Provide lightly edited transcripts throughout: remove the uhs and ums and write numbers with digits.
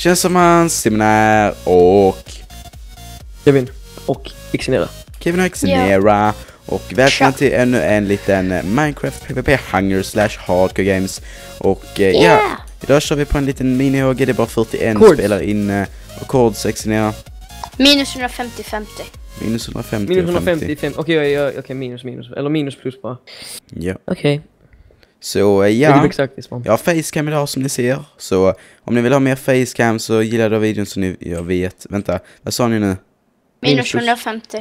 Känns som hans Simonär och Kevin och Xenera. Kevin och Xenera. Och välkommen till ännu en liten Minecraft PvP Hunger / Hardcore Games. Och ja, idag kör vi på en liten mini-HG. Det är bara 41 spelare in och Kords Xenera. Minus 150-50. Minus 150. Minus 150. Okej, minus. Eller minus plus bara. Ja. Okej. Så ja, exakt jag har facecam idag som ni ser. Så om ni vill ha mer facecam så gillar då videon så jag vet. Vänta, vad sa ni nu? Minus 150-50.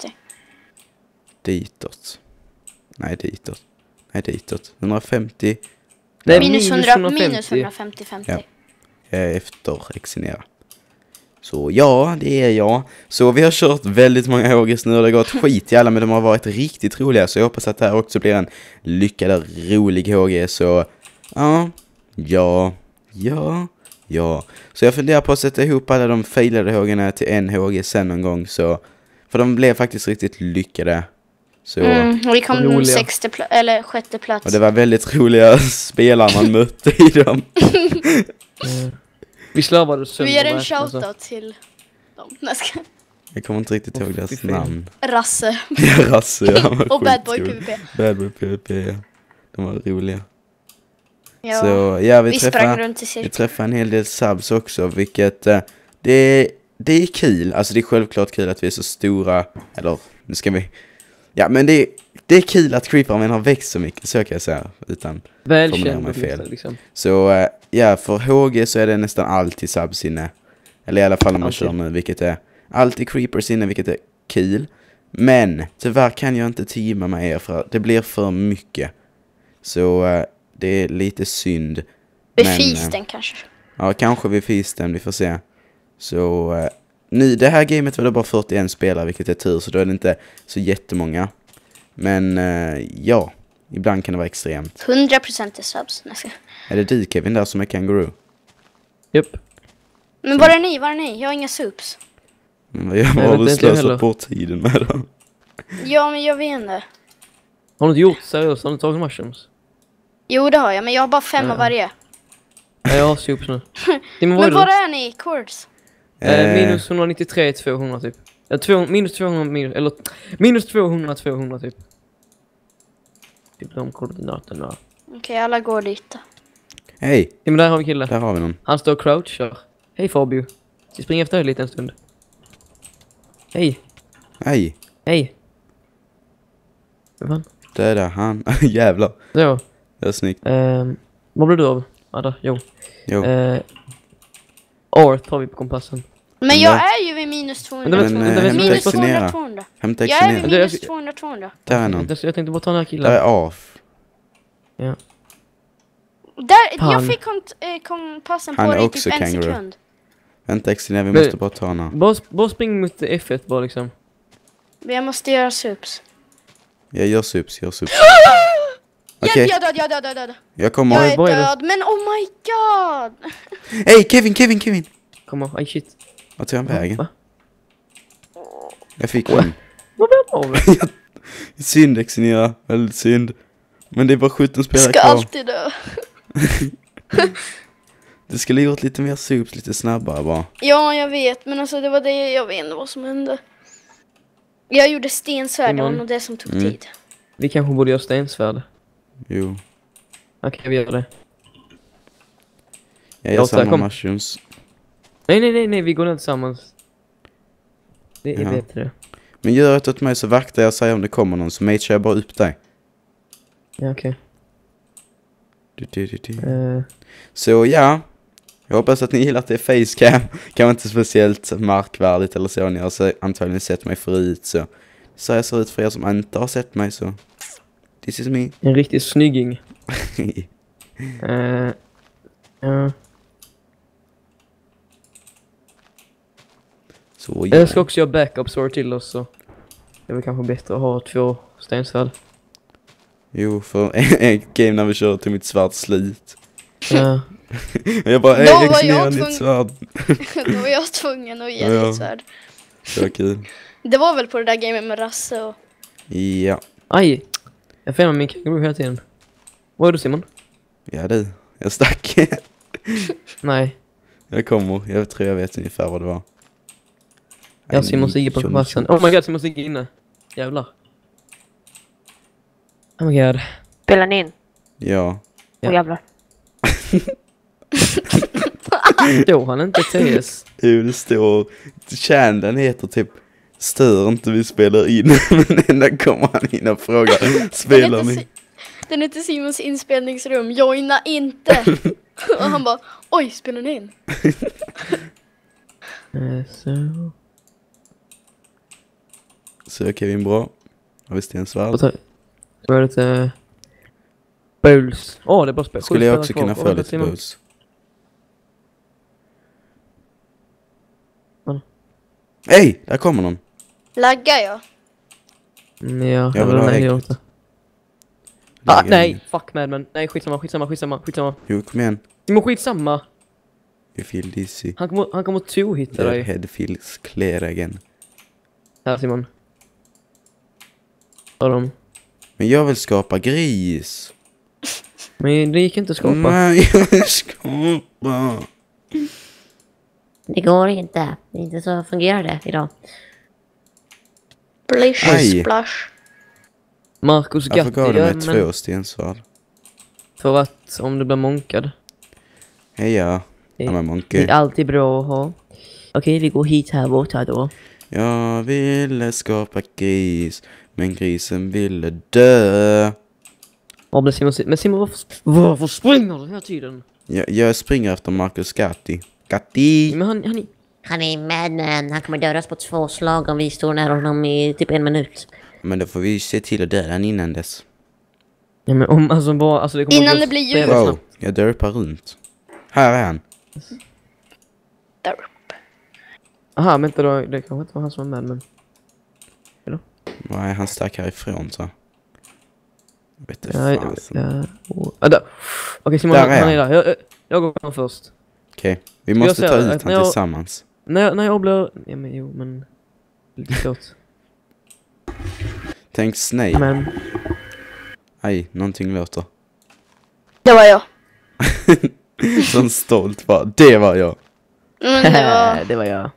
Ditåt. Nej, ditåt. 150. Det är minus 150-50. Ja. Jag är efter Xenera. Så ja, det är jag. Så vi har kört väldigt många HGs nu och det har gått skit i alla, men de har varit riktigt roliga. Så jag hoppas att det här också blir en lyckad och rolig HG. Så ja. Så jag funderar på att sätta ihop alla de failade HG'na till en HG sen någon gång. Så, för de blev faktiskt riktigt lyckade. Så, och vi kom 6:e plats. Och det var väldigt roliga spelare man mötte i dem. Vi slarvade sönder. Vi gör en shoutout till dem. Jag kommer inte riktigt ihåg deras namn. Rasse. Ja, Rasse. Ja, och Bad Boy PvP. Bad Boy PvP, ja. De var roliga. Ja. Så ja, vi träffade en hel del subs också, vilket det är kul. Alltså det är självklart kul att vi är så stora. Eller, nu ska vi... Ja, men det är kul att Creeperman har växt så mycket, så kan jag säga, utan formulera mig fel. Liksom. Så ja, för HG så är det nästan alltid subs inne. Eller i alla fall om man kör nu, vilket är alltid creepers inne, vilket är kul. Men tyvärr kan jag inte teama med er för det blir för mycket. Så det är lite synd. Vid feasten kanske. Ja, kanske vid feasten, vi får se. Så nu, det här gamet var det bara 41 spelare, vilket är tur, så då är det inte så jättemånga. Men ja, ibland kan det vara extremt. 100% är subs. Är det du, Kevin, där som är kangaroo? Japp. Men var är ni? Jag har inga subs. Men vad har du slösat på tiden med då? Ja, men jag vet inte. Har du inte gjort seriöst? Har du inte tagit mushrooms? Jo, det har jag, men jag har bara 5 av varje. Ja, jag har subs nu. Men var är ni, Cords? Minus 193, 200 typ. Minus 200, eller minus 200 typ. Typ de koordinaterna. Okej, alla går dit då. Hej! Ja, men där har vi killar. Där har vi någon. Han står och crouchar. Hej Fabio. Ska springa efter dig lite en stund. Hej. Vad? Det är där han. Jävlar. Så. Det är snyggt. Vad blir du av? Jo. Art har vi på kompassen. Men jag är ju vid minus 200. Minus 200. Hämta Jag är vid minus 200. Där är någon. Jag tänkte bara ta den här killen. Där är off. Ja. Jag fick kompassen på dig typ en sekund. Vänta, Xenia, vi måste bara ta henne. Bara spring mot F1 bara liksom. Jag måste göra subs. Jag gör subs. Okej. Jag är död. Jag kommer. Jag är död, men oh my god. Hej, Kevin. Kom on, shit. Vad tog han vägen? Va? Jag fick en. Vad blev det av? Synd, Xenia. Väldigt synd. Men det är bara 17 spelare kvar. Ska alltid dö. Det skulle gjort lite mer subs, lite snabbare bara. Ja, jag vet. Men alltså det var det, jag vet inte vad som hände. Jag gjorde stensvärd, det var nog det som tog tid. Vi kanske borde göra stensvärd. Jo. Okej, vi gör det. Jag gör samma mushrooms. Nej, vi går ner tillsammans. Det är bättre. Men gör det åt mig så vaktar jag säger om det kommer någon, så matchar jag bara upp dig. Ja, okej. Så ja, jag hoppas att ni gillar att det är facecam. Kan vara inte speciellt markvärdigt eller så. Ni har antagligen sett mig förut, så jag ser ut för er som inte har sett mig, så this is me. En riktigt snygging. Så ja. Jag ska också göra backup sword till oss, så det är väl kanske bättre att ha 2 stensvärd. Jo, för en game när vi kör till mitt svärd slut. Ja. Jag bara, Då var jag tvungen att ge dig ett svärd. Det var kul. Det var väl på det där gamet med Rasse och... Ja. Aj, jag filmar min kangaroo hela tiden. Vad är du, Simon? Ja du, jag stack. Nej. Jag kommer. Jag tror jag vet ungefär vad det var. Jag Simon Sigge på platsen. Oh my god, Simon Sigge inne. Jävlar. Oh my god. Spelar ni in? Ja. Åh jävlar. Jo, han är inte TS. Jo, det står... Kärnan heter typ... Stör inte vi spelar in. Men ändå kommer han in och frågar. Spelar ni? Den heter Simons inspelningsrum. Joina inte. Och han bara, oj, spelar ni in? Så... Så Kevin bra. Har vi Stensvärd? Så är det lite... Bulls. Åh, det är bara spel. Skulle jag också kunna få lite bulls? Hej! Där kommer någon. Laggar jag? Ja, Jag vill eller ha nej, ägg. jag inte. Ah, nej, fuck man. Nej, skitsamma. Jo, kom igen. Men skitsamma. You feel dizzy. Han kommer to-hitta Your dig. head feels clear again. Här, Simon. Hör dem. Men jag vill skapa gris. Men det gick inte att skapa. Nej, jag vill skapa. Det går inte. Det är inte så fungerar det idag. Splish, Aj. splash. Marcus Varför gav du mig Gatti, 2 stensvärd? för att om du blir monkad. Heja. Det I'm a det monkey. är alltid bra att ha. Okej, vi går hit här bort här då. Jag ville skapa gris. Men grisen ville dö. Vad blir Simon? Men Simon, varför springer du hela tiden? Jag springer efter Marcus Gatti. Gatti! Men han Han är madman. Han kommer dödas på 2 slag om vi står nära honom i typ 1 minut. Men då får vi se till att döda han innan dess. Ja, men om alltså bara alltså det kommer Innan gå det blir spela jul. Wow, snabbt. jag dörpar runt. Här är han. Där. Aha, men inte då, det kanske inte var han som var med, men... Nej, han stack härifrån så. Vet du Ja, fasen. där. Okej, Simon, Där är han är där. Jag går fram först. Okej, vi måste ser ta att ut när han jag- tillsammans. När jag blir... Ja, men jo, men... Lite svårt. Tänk Snake. Men... Aj, någonting låter. Det var jag. Sån stolt bara. Det var jag. Men det var... det var jag.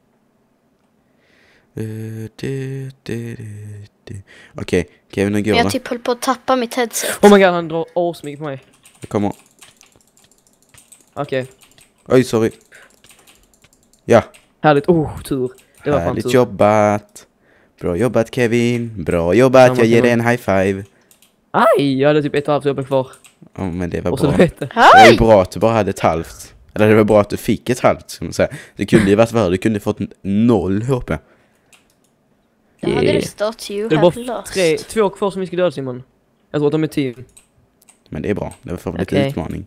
Okej, Kevin, nu går Men jag det. typ höll på att tappa mitt headset. Oh my god, han drar asmycket på mig. Jag kommer. Okej, Oj, sorry. Ja, härligt. Oh, tur. Det var fan härligt tur. jobbat. Bra jobbat, Kevin. Bra jobbat, Samma jag ger till dig en high five. Aj, jag hade typ 1,5 jobb kvar. Ja, men det var Och så bra. du vet det. Det var ju Hej! bra att du bara hade ett halvt. Eller det var bra att du fick ett halvt, ska man säga. Det kunde ju varit värre, du kunde fått 0 HP. Då hade det stått you Det är have bara lost. 2 kvar som vi ska döda, Simon. Jag tror att de är team. Men det är bra, det får lite Okej. utmaning.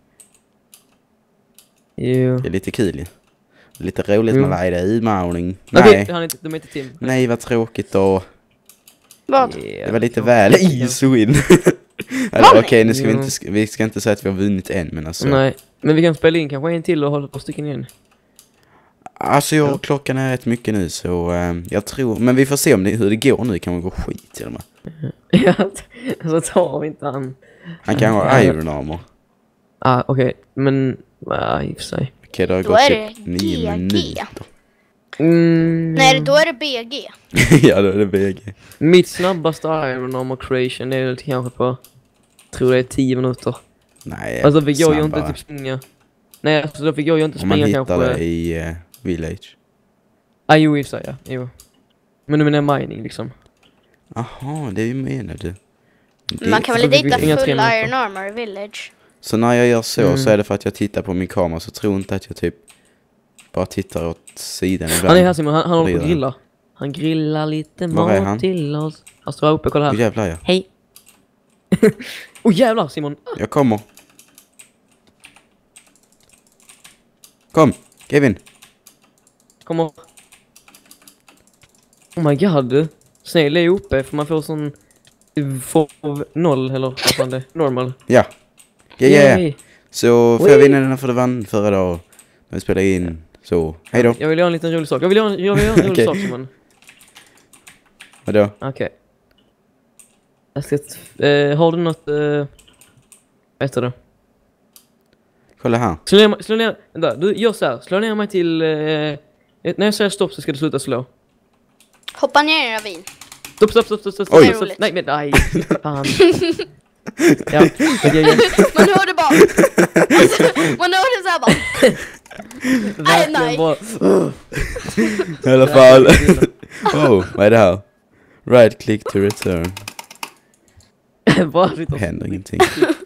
Jo. Det är lite kul ju. Lite roligt Jo. med varje utmaning. Okej, Nej, de är inte team. nej vad tråkigt då. Vad? Det var lite väl easy win. Okej, nu ska vi Jo. inte, vi ska inte säga att vi har vunnit än, men alltså. Nej, men vi kan spela in kanske en till och hålla 2 stycken igen. Alltså klockan är rätt mycket nu så jag tror, men vi får se om hur det går nu, kan man gå skit till och med. Ja, så tar vi inte han. Han kan ha iron armor. Okej, men... I och för sig. Okej, det har Då gått är typ det 9 GG. minuter. Nej, då är det BG. Ja, då är det BG. Mitt snabbaste Iron Armor creation är lite kanske på... Tror det är 10 minuter. Nej, Alltså då fick jag ju inte snabbare. typ springa. Nej, alltså då fick jag ju inte Om man springa hittar kanske... det i Village. Jo, i och för sig, ja. Jo. Men nu menar jag mining liksom. Aha, det menar du. Man kan så väl fick vi hitta inga 3 full minuter. iron armor i village. Så när jag gör så, Mm. så är det för att jag tittar på min kamera, så tror inte att jag typ bara tittar åt sidan ibland. Han är här, Simon, han håller på blir att det. grilla. Han grillar lite Var är han? mat till oss. Han står här uppe, kolla Åh, här. jävlar ja. Hej. Jävlar, Simon. Jag kommer. Kom, Kevin. Kommer. Oh my god. Snäll är uppe för man får sån... Får 0 eller vad fan det är. Normal. Ja. Ja, ja, ja. Yay. Så får jag vinna den för det vann förra dagen. När vi spelade in. Så, hej då. Jag vill göra en liten rolig sak. Jag vill göra en rolig Okej. sak, Simon. Vadå? Okej. Jag ska... har du något... vad heter det? Kolla här. Slå ner, vänta, du gör så här. Slå ner mig till, när jag säger stopp så ska du sluta slå. Hoppa ner i en ravin. Stopp. Oj. Stopp. Nej, men nej. Fan. Ja. Man hörde bara. Man hörde så här bara. Nej. Bra. I alla fall. Oh, vad är det här? Right click to return. Bara Händer ingenting.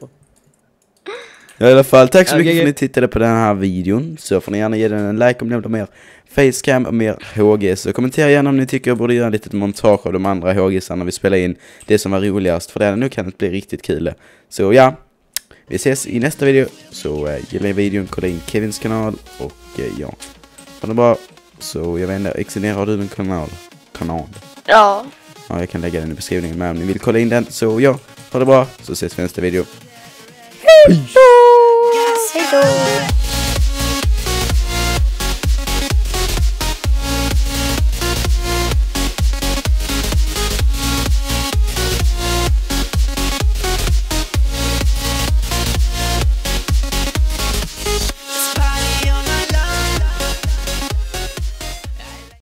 I alla fall, tack så mycket för att ni tittade på den här videon. Så får ni gärna ge den en like om ni vill ha mer facecam och mer HG. Så kommentera gärna om ni tycker jag borde göra en litet montage av de andra HGsarna när vi spelar in det som var roligast. För det nu kan det bli riktigt kul. Så ja, vi ses i nästa video. Så gilla videon, kolla in Kevins kanal. Och ja, ha det bra. Så jag vet inte, Exoner, har du en kanal? Ja. Ja, jag kan lägga den i beskrivningen med om ni vill kolla in den. Så ja, ha det bra. Så ses vi i nästa video. Hej då.